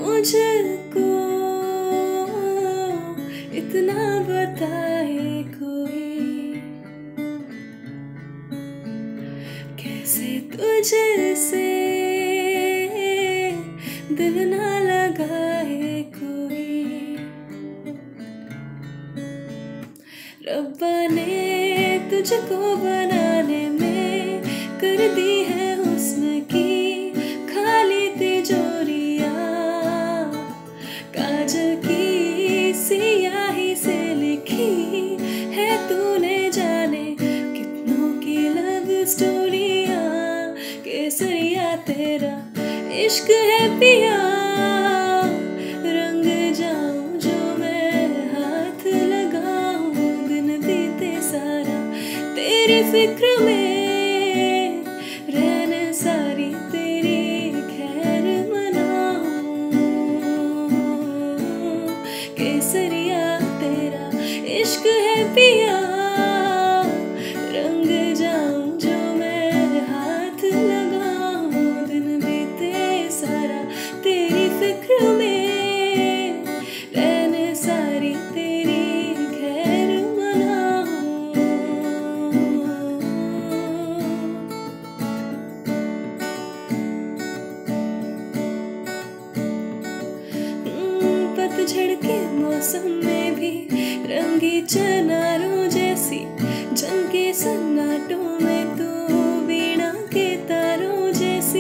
मुझको इतना बताए कोई, कैसे तुझसे दिल ना लगाए कोई। रब्बा ने तुझको बनाने में कर दी है हुस्न की खाली तिजोरियां, काजल की सियाही से लिखी है तूने जाने कितनों की लव स्टोरियां। केसरिया तेरा इश्क है पिया, रंग जाऊं जो मैं हाथ लगाऊं, दिन बीते सारा तेरी फिक्र में, रहने सारी तेरी खैर मनाऊं। केसरिया तेरा इश्क है पिया, रंग जाऊं जो मैं हाथ लगाऊं, दिन बीते सारा तेरी फिक्र में, रहने सारी तेरी खैर मनाऊं। पतझड़ के मौसम में भी रंगी चनारों जैसी, झमके सन्नाटों में तू वीणा के तारों जैसी।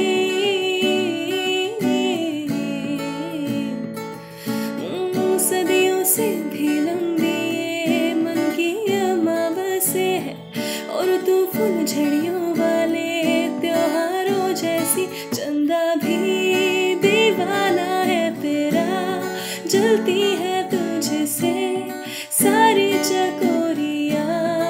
सदियों से भी लंबी ये मन की अमावस्या है, और तू फूल झड़ियों वाले त्योहारों जैसी। चंदा भी दीवाना है तेरा, जलती है तुझसे सारी चकोरियां,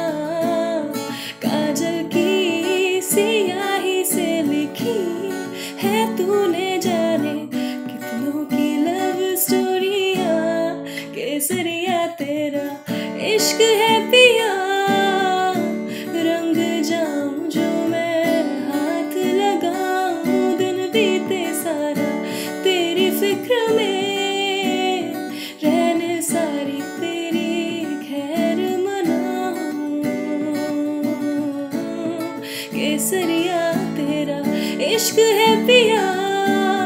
काजल की सियाही से लिखी है तूने जाने कितनों की लव स्टोरियां। केसरिया तेरा इश्क है पिया, रंग जाऊं जो मैं हाथ लगाऊं, दिन बीते सारा तेरी फिक्र में, रहने सारी तेरी खैर मनाऊं। केसरिया तेरा इश्क है पिया।